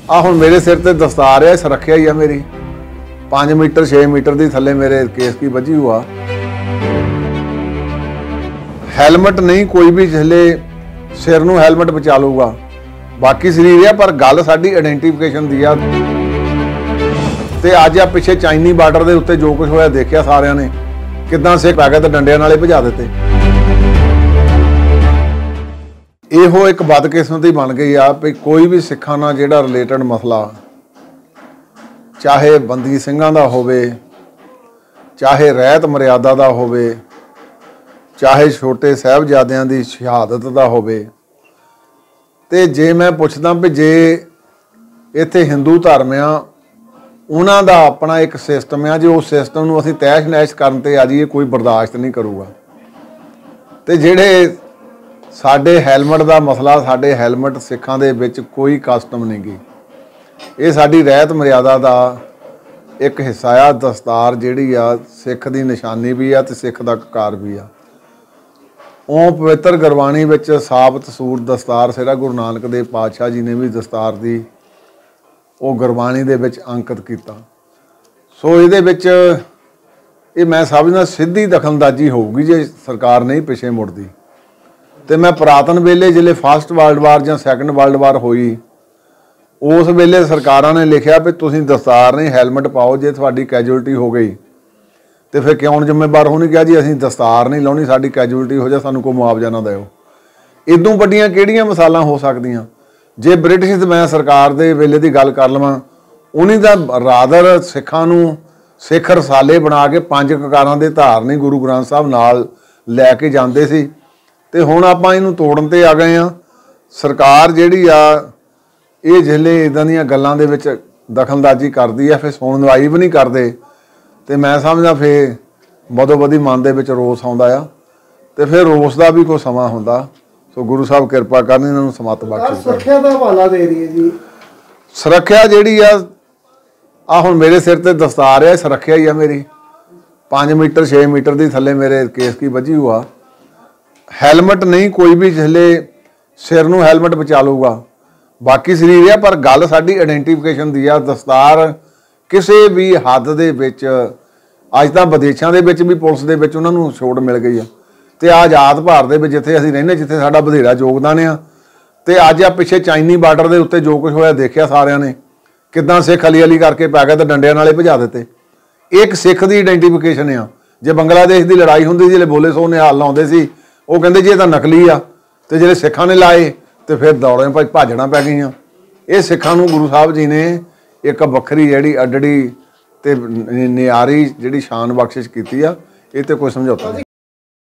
आ हुण मेरे सिर ते दस्तार है, सुरक्षा ही है मेरी 5 मीटर 6 मीटर की थले मेरे केस की बजी हुआ। हैलमेट नहीं कोई भी झले सिर नूं हैलमेट बचा लूगा, बाकी शरीर है पर गल साडी आइडेंटिफिकेशन दी आ। ते अज आ पिछे चाइनी बार्डर के उत्ते जो कुछ होया देखिया सारिਆਂ ने, किदां सिख पै गए ते डंडियां नाल भजा दिते। ਇਹੋ एक बदकिस्मती बन गई आ भी कोई भी सिखां नाल जिहड़ा रिलेटेड मसला, चाहे बंदी ਸਿੰਘਾਂ ਦਾ होवे, चाहे रहत मर्यादा का होवे, चाहे छोटे साहिबजादियां दी शहादत का होवे, ते जे मैं पुछदा भी जे इत्थे हिंदू धर्म आ उन्हां दा अपना एक सिस्टम आ, जो उस सिस्टम नूं असीं तैश नैश करन ते आ जाईए कोई बर्दाश्त नहीं करूगा। ते जिहड़े साडे हैलमेट का मसला, साडे हैलमेट सिखां दे विच कोई कस्टम नहीं गी, ये साडी रहत मर्यादा का एक हिस्सा आ। दस्तार जिहड़ी आ सिख दी निशानी भी आ ते सिख दा कार भी आ। ਉਹ पवित्र गुरबाणी विच साबत सूर दस्तार सिरा गुरु नानक देव पातशाह जी ने भी दस्तार दी वो गुरबाणी दे विच अंकित किया। सो इहदे विच ये मैं समझदा सीधी दखलअंदाजी होगी जे सरकार नहीं पिछे मुड़दी। तो मैं पुरातन वेले जिले फस्ट वर्ल्ड वार या सैकेंड वर्ल्ड वार होई उस वेले सरकारां ने लिखिया भी तुसीं दस्तार नहीं हैलमेट पाओ, जे तुहाडी कैजुअलिटी हो गई तो फिर क्यों जिम्मेवार हो नहीं कहा जी असीं दस्तार नहीं लाउणी, साडी कैजुअलिटी हो जाए सानूं कोई मुआवजा ना दिओ। इदों वड्डियां किहड़ियां मिसालां हो सकदियां। जे ब्रिटिश मैं सरकार दे वेले दी गल कर लवां, उन्हीं दा रादर सिखां नूं सिख रसाले बना के 5 ककारां दे धारनी गुरु ग्रंथ साहब नाल लैके जांदे सी, ते हुण आपां इहनूं तोड़न ते आ गए हाँ। सरकार जिहड़ी आ ये जिहले इदां दीयां गल्लां दे विच दखलअंदाजी करदी है, फिर सुणवाई भी नहीं करदे, ते मैं समझदा फिर बदोबदी मन दे विच रोस आउंदा आ, ते फिर रोस दा भी कोई समा हुंदा। सो गुरु साहब किरपा करन इन्हां नूं समत बख्शे। सुरक्षा दा हवाला दे रही है जी, सुरक्षा जिहड़ी आ हुण मेरे सिर ते दस्तार है, सुरक्षा ही है मेरी 5 मीटर 6 मीटर की थले मेरे केस की बजी हुआ। हैलमेट नहीं कोई भी झले सिर नूं हैलमेट बचा लूगा, बाकी शरीर है पर गल साडी आइडेंटिफिकेशन दी आ। दस्तार किसी भी हद दे विच अज तां विदेशां दे विच भी पुलिस दे विच उन्हां नूं छूट मिल गई आ, ते आज़ाद भारत दे विच जिथे असीं रहिंदे, जिथे साडा बधेरा योगदान आ, ते अज आ पिछे चाइनी बार्डर के उत्ते जो कुछ होया देखिया सारिਆਂ ने, किदां सिख अली अली करके पै गए ते डंडियां नाल भजा दिते। एक सिख दी आइडेंटिफिकेशन आ। जे बंगलादेश की लड़ाई हुंदी जिहड़े बोले सो निहाल लाउंदे सी, वो कहंदे जी ये तां नकली आ, ते जिहड़े सिखां ने लाए ते फिर दौड़े भाजना पै गईयां। ये सिखां नूं गुरु साहब जी ने एक वक्री जिहड़ी अडड़ी ते नियारी जिहड़ी शान बख्शिश कीती आ, ये ते कोई समझौता नहीं।